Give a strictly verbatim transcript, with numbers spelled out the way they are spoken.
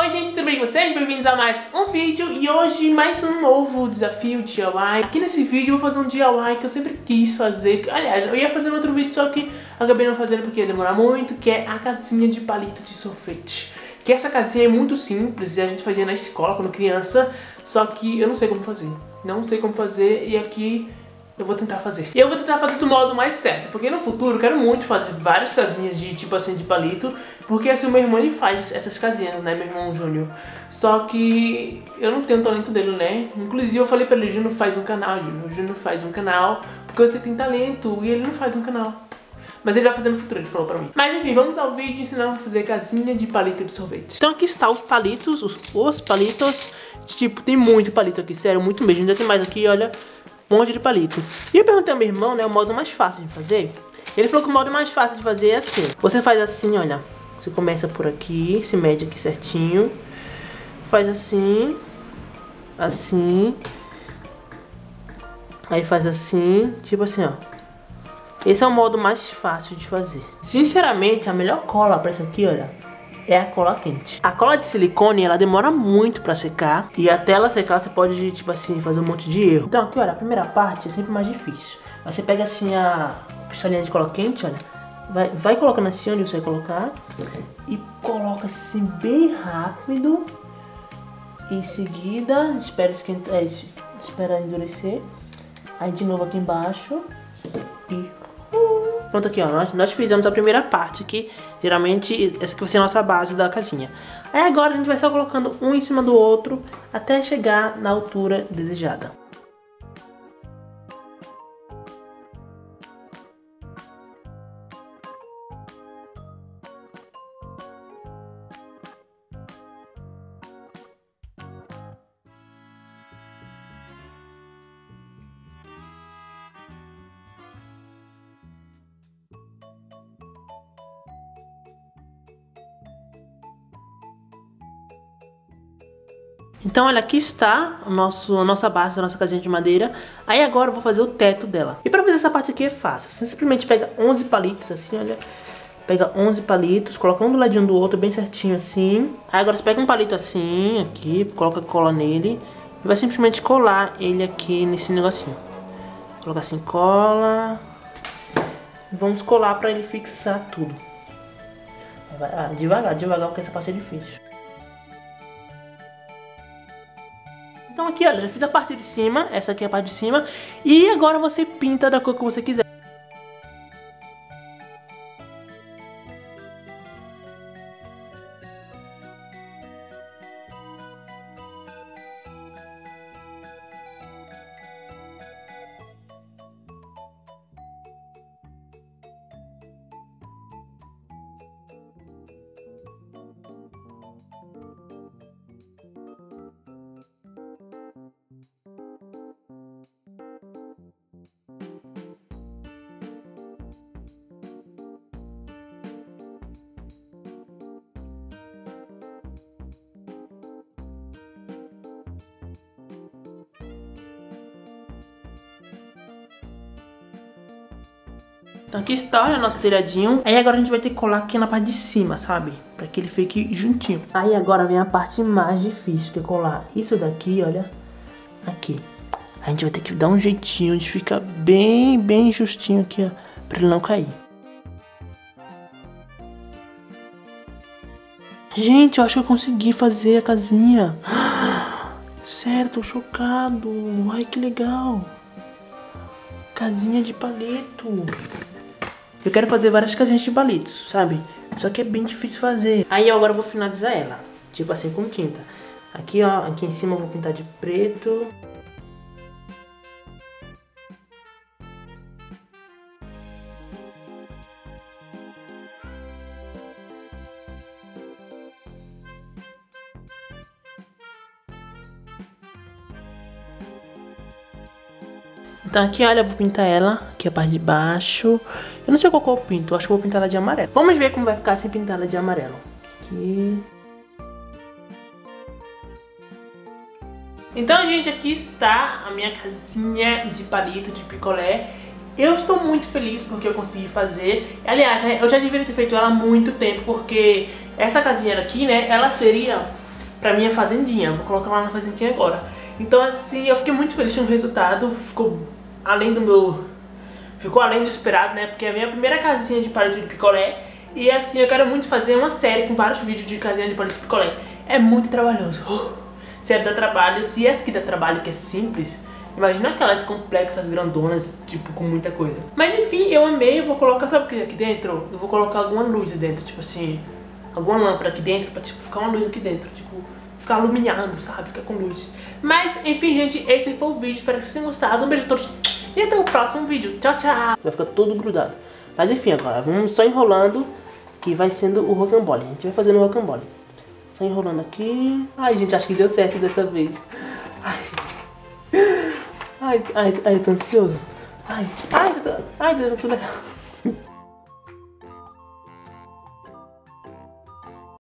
Oi gente, tudo bem com vocês? Bem-vindos a mais um vídeo e hoje mais um novo desafio D I Y. Aqui nesse vídeo eu vou fazer um D I Y que eu sempre quis fazer. Aliás, eu ia fazer um outro vídeo, só que acabei não fazendo porque ia demorar muito, que é a casinha de palito de sorvete. Que essa casinha é muito simples e a gente fazia na escola quando criança, só que eu não sei como fazer. Não sei como fazer e aqui eu vou tentar fazer. E eu vou tentar fazer do modo mais certo, porque no futuro eu quero muito fazer várias casinhas de tipo assim de palito, porque assim o meu irmão ele faz essas casinhas, né, meu irmão Júnior. Só que eu não tenho o talento dele, né? Inclusive eu falei pra ele, Júnior faz um canal, Júnior, Júnior faz um canal, porque você tem talento e ele não faz um canal. Mas ele vai fazer no futuro, ele falou pra mim. Mas enfim, vamos ao vídeo ensinando a fazer casinha de palito de sorvete. Então aqui está os palitos, os, os palitos. Tipo, tem muito palito aqui, sério, muito mesmo. Ainda tem mais aqui, olha, um monte de palito. E eu perguntei ao meu irmão, né, o modo mais fácil de fazer. Ele falou que o modo mais fácil de fazer é assim. Você faz assim, olha. Você começa por aqui, se mede aqui certinho. Faz assim. Assim. Aí faz assim, tipo assim, ó. Esse é o modo mais fácil de fazer. Sinceramente, a melhor cola pra isso aqui, olha, é a cola quente. A cola de silicone, ela demora muito pra secar. E até ela secar, você pode, tipo assim, fazer um monte de erro. Então aqui, olha, a primeira parte é sempre mais difícil. Aí você pega assim a pistolinha de cola quente, olha. Vai, vai colocando assim onde você vai colocar. E coloca assim bem rápido. Em seguida, espera esquentar, é, espera endurecer. Aí de novo aqui embaixo. E pronto aqui, ó, nós, nós fizemos a primeira parte, que geralmente essa aqui vai ser a nossa base da casinha. Aí agora a gente vai só colocando um em cima do outro até chegar na altura desejada. Então olha, aqui está o nosso, a nossa base da nossa casinha de madeira. Aí agora eu vou fazer o teto dela. E pra fazer essa parte aqui é fácil. Você simplesmente pega onze palitos assim, olha. Pega onze palitos, coloca um do ladinho do outro bem certinho assim. Aí agora você pega um palito assim, aqui, coloca cola nele. E vai simplesmente colar ele aqui nesse negocinho. Coloca assim, cola. E vamos colar pra ele fixar tudo. Vai, ah, devagar, devagar, porque essa parte é difícil. Então aqui, olha, já fiz a parte de cima, essa aqui é a parte de cima. E agora você pinta da cor que você quiser. Então aqui está, olha, o nosso telhadinho. Aí agora a gente vai ter que colar aqui na parte de cima, sabe? Pra que ele fique juntinho. Aí agora vem a parte mais difícil, que é colar isso daqui, olha, aqui. A gente vai ter que dar um jeitinho de ficar bem, bem justinho aqui, ó, pra ele não cair. Gente, eu acho que eu consegui fazer a casinha. Sério, tô chocado. Ai, que legal. Casinha de palito. Eu quero fazer várias casinhas de palitos, sabe? Só que é bem difícil fazer. Aí agora eu vou finalizar ela, tipo assim, com tinta. Aqui, ó, aqui em cima eu vou pintar de preto. Então aqui, olha, eu vou pintar ela, aqui a parte de baixo. Eu não sei qual cor eu pinto, eu acho que eu vou pintar ela de amarelo. Vamos ver como vai ficar se pintar ela de amarelo. Aqui. Então, gente, aqui está a minha casinha de palito de picolé. Eu estou muito feliz porque eu consegui fazer. Aliás, eu já deveria ter feito ela há muito tempo, porque essa casinha aqui, né, ela seria pra minha fazendinha. Vou colocar lá na fazendinha agora. Então assim, eu fiquei muito feliz com o resultado. Ficou além do meu... Ficou além do esperado, né? Porque é a minha primeira casinha de palito de picolé. E assim, eu quero muito fazer uma série com vários vídeos de casinha de palito de picolé. É muito trabalhoso. Uh, sério, dá trabalho. Se essa aqui dá trabalho, que é simples, imagina aquelas complexas, grandonas, tipo, com muita coisa. Mas enfim, eu amei. Eu vou colocar, sabe o que aqui dentro? Eu vou colocar alguma luz dentro, tipo assim, alguma lâmpada aqui dentro, pra tipo, ficar uma luz aqui dentro, tipo, ficar iluminando, sabe? Ficar com luz. Mas, enfim, gente, esse foi o vídeo. Espero que vocês tenham gostado. Um beijo a todos e até o próximo vídeo. Tchau, tchau. Vai ficar todo grudado. Mas enfim, agora vamos só enrolando, que vai sendo o rocambole. A gente vai fazendo o rocambole. Só enrolando aqui. Ai, gente, acho que deu certo dessa vez. Ai, ai, ai, ai eu tô ansioso. Ai, ai, ai, deu tudo legal.